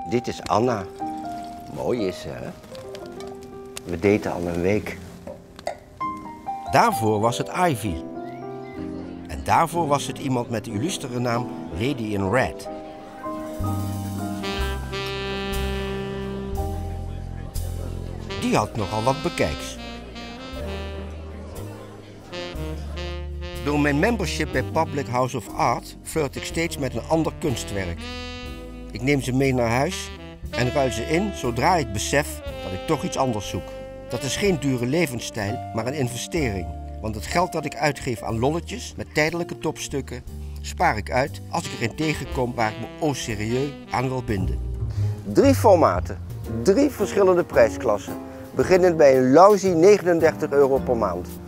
Dit is Anna. Mooi is ze, hè? We daten al een week. Daarvoor was het Ivy. En daarvoor was het iemand met de illustere naam Lady in Red. Die had nogal wat bekijks. Door mijn membership bij Public House of Art flirt ik steeds met een ander kunstwerk. Ik neem ze mee naar huis en ruil ze in zodra ik besef dat ik toch iets anders zoek. Dat is geen dure levensstijl, maar een investering. Want het geld dat ik uitgeef aan lolletjes met tijdelijke topstukken spaar ik uit als ik erin tegenkom waar ik me au sérieux aan wil binden. 3 formaten, 3 verschillende prijsklassen. Beginnend bij een lousy €39 per maand.